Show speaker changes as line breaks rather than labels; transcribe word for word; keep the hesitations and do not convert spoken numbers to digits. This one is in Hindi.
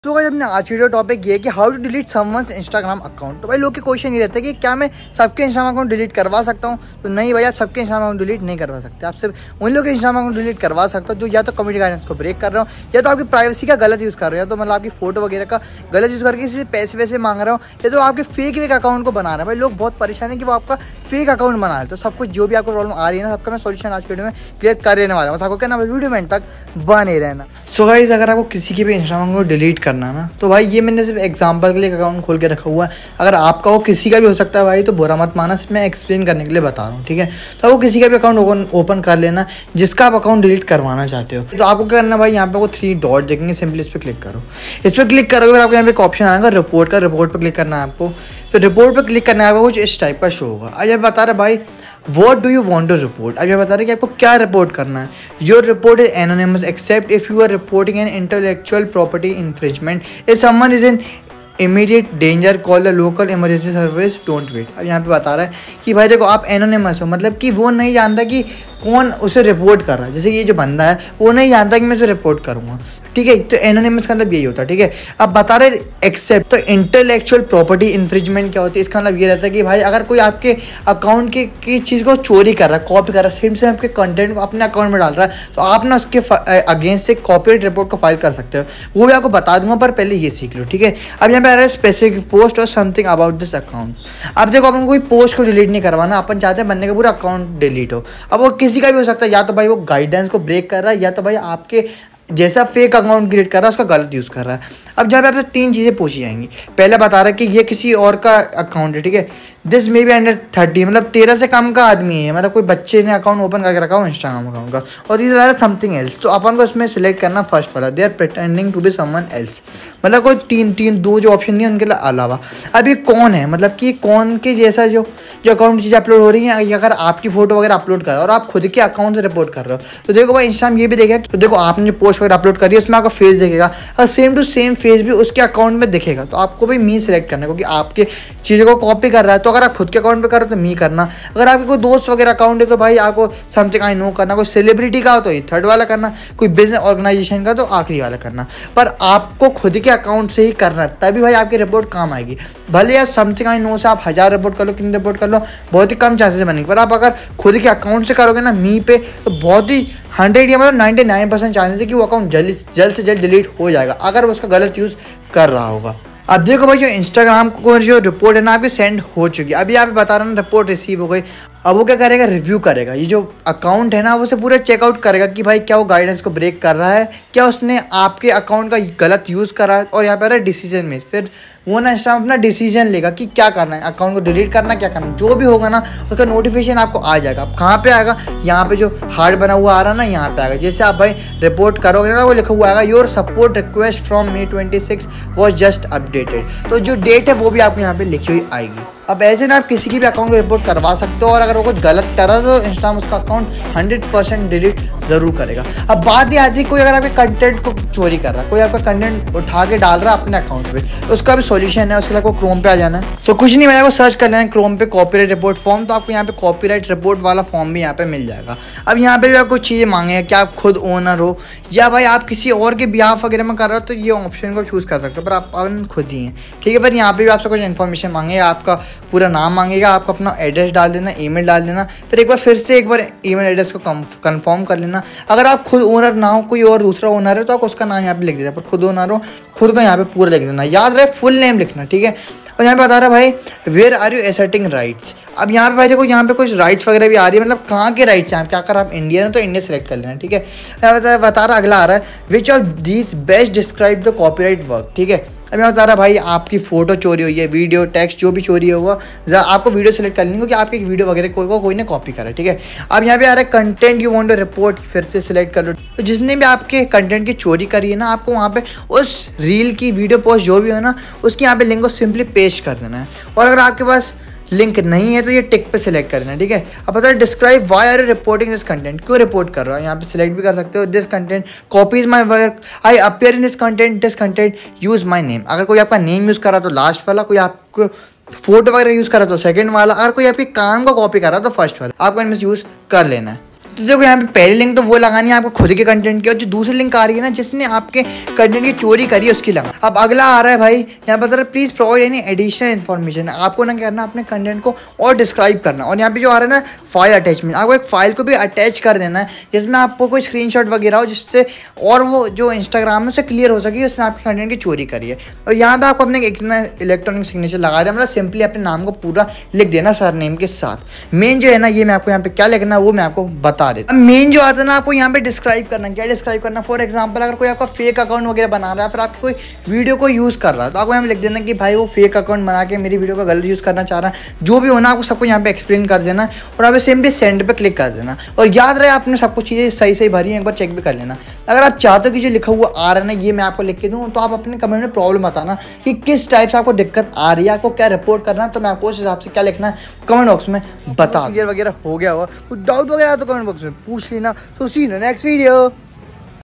तो भाई अपने आज की टॉपिक ये है कि how to delete someone's Instagram account. तो भाई लोग के क्वेश्चन ये रहता है कि क्या मैं सबके इंस्टाग्राम अकाउंट डिलीट करवा सकता हूँ। तो नहीं भाई, आप सबके इंस्टाग्राम अकाउंट डिलीट नहीं करवा सकते। आप सिर्फ उन लोग के इंस्टाग्राम अकाउंट डिलीट करवा सकते हो जो या तो कम्युनिटी गाइडेंस को ब्रेक कर रहे हो, या तो आपकी प्राइवेसी का गलत यूज़ कर रहे हो, या तो मतलब आपकी फोटो वगैरह का गलत यूज़ करके किसी पैसे वैसे मांग रहे हो, या तो आपके फेक वेक अकाउंट को बना रहे हैं। भाई लोग बहुत परेशान है कि वो आपका फेक अकाउंट बना रहे हैं। तो सब कुछ जो भी आपको प्रॉब्लम आ रही है ना, सबका मैं सोल्यूशन आज वीडियो में क्लियर कर देने वाला हूँ। आपको क्या ना वीडियो में तक बने रहना। सो गाइस, अगर आपको किसी की भी इंस्टाग्राम को डिलीट करना है ना, तो भाई ये मैंने सिर्फ एग्जांपल के लिए अकाउंट खोल के रखा हुआ है। अगर आपका हो किसी का भी हो सकता है भाई, तो बुरा मत माना, सिर्फ मैं एक्सप्लेन करने के लिए बता रहा हूँ, ठीक है। तो आपको किसी का भी अकाउंट ओपन कर लेना जिसका आप अकाउंट डिलीट करवाना चाहते हो। तो आपको क्या करना भाई, यहाँ पे आपको थ्री डॉट देखेंगे, सिंपली इस पर क्लिक करो। इस पर क्लिक करोगे फिर आपको यहाँ पे एक ऑप्शन आएगा रिपोर्ट का। रिपोर्ट पर क्लिक करना है आपको। फिर रिपोर्ट पर क्लिक करना है आपको, कुछ इस टाइप का शो होगा। अब ये बता रहा है भाई What do you want to report? अब ये बता रहे कि आपको क्या रिपोर्ट करना है। Your report is anonymous except if you are reporting an intellectual property infringement. If someone is in immediate danger, call the local emergency service. Don't wait. अब यहाँ पे बता रहा है कि भाई देखो, आप एनोनिमस हो, मतलब कि वो नहीं जानता कि कौन उसे रिपोर्ट कर रहा है। जैसे ये जो बंदा है वो नहीं जानता कि मैं उसे रिपोर्ट करूँगा, ठीक है। तो एनोनिमस का मतलब यही होता है, ठीक है। अब बता रहे एक्सेप्ट, तो इंटेलेक्चुअल प्रॉपर्टी इन्फ्रिंजमेंट क्या होती है, इसका मतलब ये रहता है कि भाई अगर कोई आपके अकाउंट की, की चीज़ को चोरी कर रहा है, कॉपी कर रहा है, सेम से आपके कंटेंट को अपने अकाउंट में डाल रहा है, तो आप ना उसके अगेंस्ट से कॉपीराइट रिपोर्ट को फाइल कर सकते हो। वो भी आपको बता दूंगा, पर पहले ये सीख लो, ठीक है। अब यहाँ पे आ रहा है स्पेसिफिक पोस्ट और समथिंग अबाउट दिस अकाउंट। अब देखो, अपन कोई पोस्ट को डिलीट नहीं करवाना, अपन चाहते हैं बनने का पूरा अकाउंट डिलीट हो। अब वो किसी का भी हो सकता है, या तो भाई वो गाइडेंस को ब्रेक कर रहा है, या तो भाई आपके जैसा फेक अकाउंट क्रिएट कर रहा है उसका गलत यूज़ कर रहा है। अब जब आपसे तीन चीज़ें पूछी जाएंगी, पहले बता रहा है कि ये किसी और का अकाउंट है, ठीक है। This may be under thirty, मतलब तेरह से कम का आदमी है, मतलब कोई बच्चे ने अकाउंट ओपन करके रखा हो इंस्टाग्राम अकाउंट का। और तीसरा समथिंग एल्स, तो अपन को इसमें सिलेक्ट करना फर्स्ट वाला, they are pretending to be someone else, मतलब कोई तीन तीन दो जो ऑप्शन नहीं है उनके अलावा। अब ये कौन है, मतलब कि कौन के जैसा जो जो अकाउंट चीज़ें अपलोड हो रही हैं, अगर आपकी फोटो वगैरह अपलोड कर रहे हो और आप खुद के अकाउंट से रिपोर्ट कर रहे हो, तो देखो भाई इंस्टाग्राम ये भी देखेगा। तो देखो आपने जो पोस्ट वगैरह अपलोड करी है उसमें आपका फेस दिखेगा, और सेम टू सेम फेस भी उसके अकाउंट में दिखेगा। तो आपको भी मी सेलेक्ट करना है, क्योंकि आपके चीज़ों को कॉपी कर रहा है। तो अगर आप खुद के अकाउंट पे करो तो मी करना, अगर आपके कोई दोस्त वगैरह अकाउंट है तो भाई आपको समथिंग आई नो करना, कोई सेलिब्रिटी का हो तो ये थर्ड वाला करना, कोई बिजनेस ऑर्गेनाइजेशन का तो आखिरी वाला करना। पर आपको खुद के अकाउंट से ही करना, तभी भाई आपकी रिपोर्ट काम आएगी। भले यार समथिंग आई नो से आप हज़ार रिपोर्ट कर लो, कितनी रिपोर्ट कर लो, बहुत ही कम चांसेस बनेंगे। पर आप अगर खुद के अकाउंट से करोगे ना मी पे, तो बहुत ही हंड्रेड या मतलब नाइन्टी नाइन परसेंट चांसेस है कि वो अकाउंट जल्द जल्द से जल्द डिलीट हो जाएगा, अगर वो उसका गलत यूज़ कर रहा होगा। अब देखो भाई, जो इंस्टाग्राम को जो रिपोर्ट है ना आपकी सेंड हो चुकी है। अभी आप बता रहे हैं रिपोर्ट रिसीव हो गई। अब वो क्या करेगा, रिव्यू करेगा। ये जो अकाउंट है ना वो से पूरा चेकआउट करेगा कि भाई क्या वो गाइडेंस को ब्रेक कर रहा है, क्या उसने आपके अकाउंट का गलत यूज़ करा है। और यहाँ पर है डिसीजन में, फिर वो ना इंस्टाग्राम अपना डिसीजन लेगा कि क्या करना है, अकाउंट को डिलीट करना, क्या करना, जो भी होगा ना उसका नोटिफिकेशन आपको आ जाएगा। अब कहाँ पे आएगा, यहाँ पे जो हार्ड बना हुआ आ रहा है ना, यहाँ पे आएगा। जैसे आप भाई रिपोर्ट करोगे ना, वो लिखा हुआ आएगा your support request from May twenty six was just updated. तो जो डेट है वो भी आपको यहाँ पे लिखी हुई आएगी। अब ऐसे ना आप किसी की भी अकाउंट रिपोर्ट करवा सकते हो, और अगर वो कुछ गलत कर रहा है तो इंस्टाग्राम उसका अकाउंट हंड्रेड परसेंट डिलीट ज़रूर करेगा। अब बात ये आती है, कोई अगर आपके कंटेंट को चोरी कर रहा है, कोई आपका कंटेंट उठा के डाल रहा है अपने अकाउंट पे, तो उसका भी सॉल्यूशन है। उसके लिए आपको क्रोम पे आ जाना है। तो कुछ नहीं, मैं आपको सर्च कर लेना है क्रोम पे कॉपीराइट रिपोर्ट फॉर्म, तो आपको यहाँ पे कॉपीराइट रिपोर्ट वाला फॉर्म भी यहाँ पे मिल जाएगा। अब यहाँ पे भी आप कुछ चीज़ें मांगे, क्या आप खुद ओनर हो या भाई आप किसी और के बिहाफ वगैरह में कर रहे हो, तो ये ऑप्शन को चूज़ कर सकते हो, पर आप अपन खुद ही हैं, ठीक है। पर यहाँ पे भी आपसे कुछ इन्फॉर्मेशन मांगेगा, आपका पूरा नाम मांगेगा, आपको अपना एड्रेस डाल देना, ईमेल डाल देना, फिर एक बार फिर से एक बार ईमेल एड्रेस को कंफर्म कर लेना। अगर आप खुद ओनर ना हो, कोई और दूसरा ओनर है, तो आप उसका नाम यहाँ पे लिख देना, पर खुद ओनर हो खुद का यहाँ पे पूरा लिख देना। याद रहे फुल नेम लिखना, ठीक है। और यहाँ पे बता रहा है भाई where are you asserting rights. अब यहाँ पे भाई देखो, यहाँ पे कुछ राइट्स वगैरह भी आ रही है, मतलब कहाँ के राइट्स हैं आपके। अगर आप इंडियन हो तो इंडिया सेलेक्ट कर लेना, ठीक है। बता, बता रहा अगला आ रहा है which of these best describe the copyright work, ठीक है। अब यहाँ बता रहा भाई आपकी फोटो चोरी हुई है, वीडियो टेक्स्ट जो भी चोरी होगा, आपको वीडियो सेलेक्ट करनी होगी कि आपकी वीडियो वगैरह कोई को कोई ने कॉपी करा है, ठीक है। अब यहाँ पे आ रहा है content you want to report, फिर से सिलेक्ट कर लो। तो जिसने भी आपके कंटेंट की चोरी करी है ना, आपको वहाँ पे उस रील की वीडियो पोस्ट जो भी हो ना, उसकी यहाँ पे लिंक को सिंपली पेस्ट कर देना है। और अगर आपके पास लिंक नहीं है तो ये टिक पे सिलेक्ट करना है, ठीक है। अब पता है describe why are you reporting this content, क्यों रिपोर्ट कर रहा है, यहाँ पे सिलेक्ट भी कर सकते हो। This content copies my work, I appear in this content, this content use my name. अगर कोई आपका नेम यूज़ कर रहा तो लास्ट वाला, कोई आपको फोटो वगैरह यूज़ कर रहा तो सेकंड वाला, अगर कोई आपके काम को कॉपी कर रहा तो फर्स्ट वाला, आपको इनमें यूज़ कर लेना है। तो देखो यहाँ पे पहली लिंक तो वो लगानी है आपको खुद के कंटेंट की, और जो दूसरी लिंक आ रही है ना जिसने आपके कंटेंट की चोरी करी है उसकी लगा। अब अगला आ रहा है भाई यहाँ पर please provide any additional information. आपको ना क्या करना, अपने कंटेंट को और डिस्क्राइब करना। और यहाँ पे जो आ रहा है ना फाइल अटैचमेंट, आपको एक फाइल को भी अटैच कर देना है जिसमें आपको कोई स्क्रीनशॉट वगैरह हो, जिससे और वो जो इंस्टाग्राम है उससे क्लियर हो सके उसने आपके कंटेंट की चोरी करी है। और यहाँ पे आपको अपने इलेक्ट्रॉनिक सिग्नेचर लगा देना, मतलब सिंपली अपने नाम को पूरा लिख देना सर नेम के साथ। मेन जो है ना ये मैं आपको यहाँ पे क्या लिखना है वो मैं आपको बता देता हूँ। मेन जो आता है ना आपको यहाँ पे डिस्क्राइब करना, क्या डिस्क्राइब करना, फॉर एग्जांपल अगर कोई आपका फेक अकाउंट वगैरह बना रहा है, फिर आपकी कोई वीडियो को यूज़ कर रहा है, तो आपको यहाँ पे लिख देना कि भाई वो फेक अकाउंट बना के मेरी वीडियो का गलत यूज़ करना चाह रहा है। जो भी होना आपको सबको यहाँ पे एक्सप्लेन कर देना और आप सिंपली सेंड पे क्लिक कर देना। और याद रहे आपने सब कुछ चीज़ें सही सही भरी हैं, एक बार चेक भी कर लेना। अगर आप चाहते हो कि जो लिखा हुआ आ रहा है ना ये मैं आपको लिख के दूँ, तो आप अपने कमेंट में प्रॉब्लम बताना कि किस टाइप से आपको दिक्कत आ रही है, आपको क्या रिपोर्ट करना है, तो मैं आपको उस हिसाब से क्या लिखना है कमेंट बॉक्स में बता। क्लियर वगैरह हो गया होगा, कुछ डाउट वगैरह तो कमेंट बॉक्स में पूछ लेना। तो सी यू नेक्स्ट वीडियो।